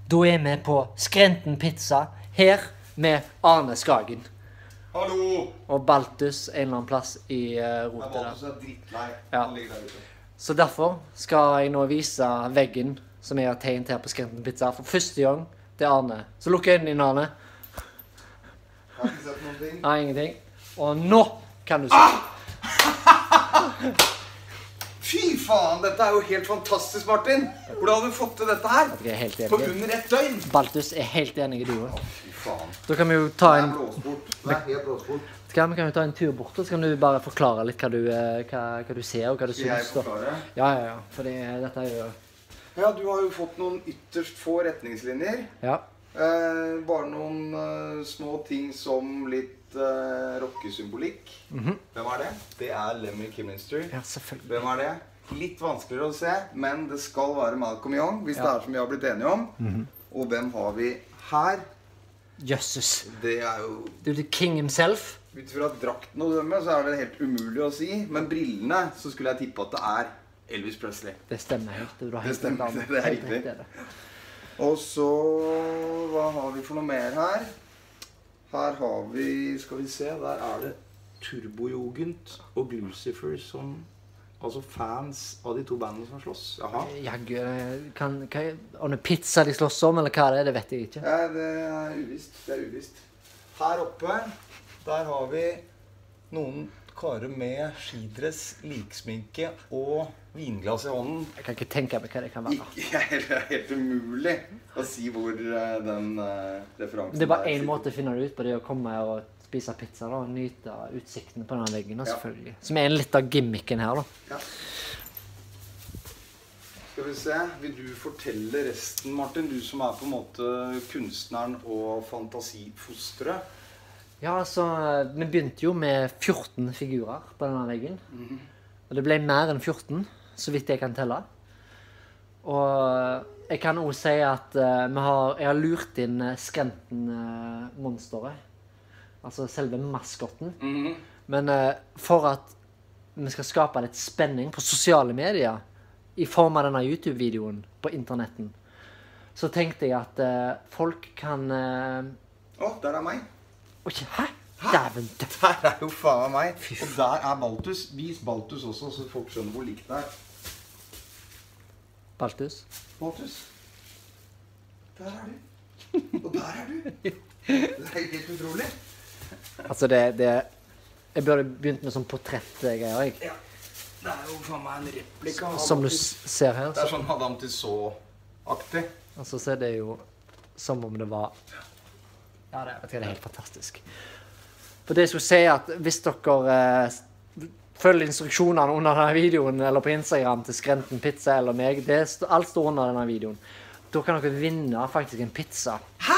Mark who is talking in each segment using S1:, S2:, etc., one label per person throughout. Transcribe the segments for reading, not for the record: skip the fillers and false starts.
S1: Da er vi på Skrenten Pizza, her med Arne Skagen.
S2: Hallo!
S1: Og Baltus en eller annen plass i rotet der.
S2: Baltus drittlei.
S1: Ja.
S2: Han ligger der ute.
S1: Så derfor skal jeg nå vise veggen som jeg har tegnet her på Skrenten Pizza for første gang til Arne. Så lukk øynene dine, Arne.
S2: Jeg har ikke sett noen ting.
S1: Nei, ingenting. Og nå kan du se.
S2: Fy faen, dette er jo helt fantastisk, Martin. Hvordan har du fått til dette her?
S1: Jeg er helt
S2: På
S1: enig.
S2: under ett døgn?
S1: Baltus er helt enig i duo.
S2: Fy faen.
S1: Da kan vi jo ta
S2: Det er
S1: en,
S2: blåsport. Det er helt blåsport.
S1: vi kan jo ta en tur bort, og så kan du bare forklare litt hva du ser og hva du
S2: Skal jeg
S1: synes. Da.
S2: forklare?
S1: Ja. For dette er jo...
S2: Ja, du har jo fått noen ytterst få retningslinjer.
S1: Ja.
S2: Bare noen små ting som litt rockesymbolikk. Hvem er det? Det er Lemmy Kilminster.
S1: Ja, selvfølgelig.
S2: Hvem er det? Litt vanskeligere å se, men det skal være Malcolm Young, hvis det er som vi har blitt enige om. Og hvem har vi her?
S1: Jøsses.
S2: Det er jo...
S1: Du er the king himself.
S2: Ut fra drakten å dømme, så er det helt umulig å si. Men brillene, så skulle jeg tippe at det er Elvis Presley.
S1: Det stemmer helt. Du har
S2: Det
S1: helt
S2: stemmer,
S1: rett, Arne.
S2: det er
S1: Helt
S2: riktig.
S1: rett, det.
S2: Og så, hva har vi for noe mer her? Her har vi, skal vi se, der er det Turbojugend og Lucifer som, altså fans av de to bandene som slåss. Jaha.
S1: Jaggu, om det er pizza de slåss om, eller hva det vet jeg ikke.
S2: Ja, det er uvisst, det er uvisst. Her oppe, der har vi noen karer med skidress, liksminke og vinglass i hånden.
S1: Jeg kan ikke tenke meg hva det kan være.
S2: Det er helt umulig å si hvor den referansen
S1: Det er bare en måte å finne det ut på, det er å komme og spise pizza da, og nyte utsikten på denne veggen, da, selvfølgelig. Som er litt av gimmicken her, da.
S2: Ja. Skal vi se, vil du fortelle resten, Martin? Du som er på en måte kunstneren og fantasifosteret.
S1: Ja, altså, vi begynte jo med 14 figurer på denne veggen. Og det ble mer enn 14, så vidt jeg kan telle. Og jeg kan også si at jeg har lurt inn Skrenten-monsteret. Altså selve maskotten. Men for at vi skal skape litt spenning på sosiale medier, i form av denne YouTube-videoen på internetten, så tenkte jeg at folk kan...
S2: Der er meg.
S1: Oi, hæ? Dæven død.
S2: Der er jo faen meg. Og der er Baltus. Vis Baltus også, så folk skjønner hvor likt det er.
S1: Baltus.
S2: Baltus. Der er du. Og der er du. Det er helt utrolig.
S1: Altså, jeg burde begynt med sånn portrettgreier, jeg.
S2: Ja. Det er jo faen meg en replika.
S1: Som du ser her.
S2: Det er sånn Madame Tussauds-aktig.
S1: Altså, så er det jo som om det var... Ja, det er helt fantastisk. For det jeg skulle si at hvis dere følger instruksjonene under denne videoen, eller på Instagram til Skrenten Pizza eller meg, alt står under denne videoen. Da kan dere vinne faktisk en pizza.
S2: Hæ?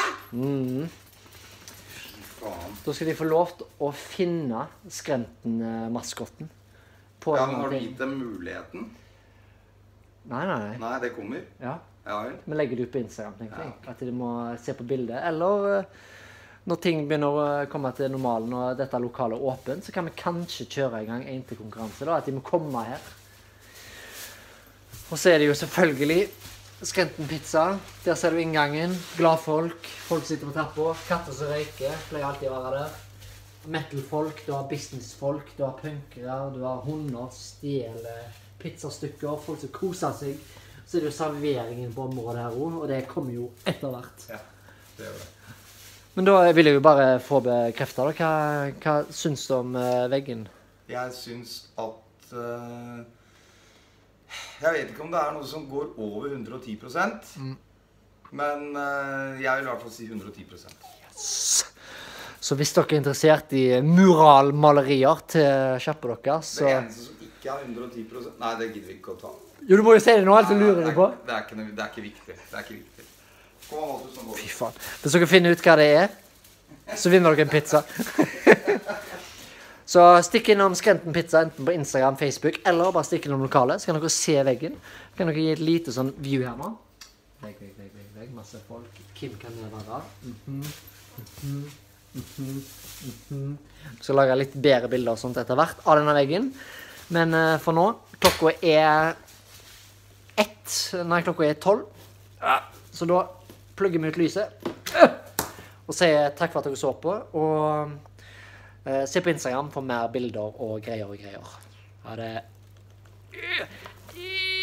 S2: Fy faen.
S1: Da skal de få lov til å finne Skrenten-maskotten.
S2: Ja, men har du gitt dem muligheten?
S1: Nei.
S2: Nei, det kommer.
S1: Ja.
S2: Ja vel.
S1: Vi legger det ut på Instagram, tenker jeg.
S2: Ja, ok.
S1: At de må se på bildet. Eller når ting begynner å komme til normalen, og dette lokalet er åpent, så kan vi kanskje kjøre i gang en til konkurranse, da, at de må komme her. Og så er det jo selvfølgelig Skrenten Pizza. Der ser du inngangen. Glad folk. Folk sitter på trappa. Katter som røyker. Pleier alltid å være der. Metal-folk, du har business-folk, du har punkere, du har hunder, stjeler pizzastykker, folk som koser seg. Så er det jo serveringen på området her også, og det kommer jo etter hvert.
S2: Ja, det gjør det.
S1: Men da vil jeg jo bare få bekreftet da. Hva syns du om veggen?
S2: Jeg syns at jeg vet ikke om det er noe som går over 110%. Men jeg vil i hvert fall si 110%.
S1: Yes. Så hvis dere er interessert i muralmalerier til kjappe dere, så...
S2: Det eneste som ikke er 110%... Nei, det gidder vi ikke å ta.
S1: Jo, du må jo si det nå, alt du lurer deg på.
S2: Det er ikke viktig. Det er ikke viktig. Kom an, Baltus, nå går
S1: Fy
S2: det.
S1: faen. Hvis dere finner ut hva det er, så vinner dere en pizza. Så stikk innom Skrenten Pizza, enten på Instagram, Facebook, eller bare stikk innom lokalet, så kan dere se veggen. Kan dere gi et lite sånn view her nå. Vegg, masse folk. Kim kan det være. Jeg skal lage litt bedre bilder og sånt etter hvert av denne veggen. Men for nå, klokka er 12. Så da plugger vi ut lyset. Og sier takk for at dere så på. Og se på Instagram for mer bilder og greier. Ha det.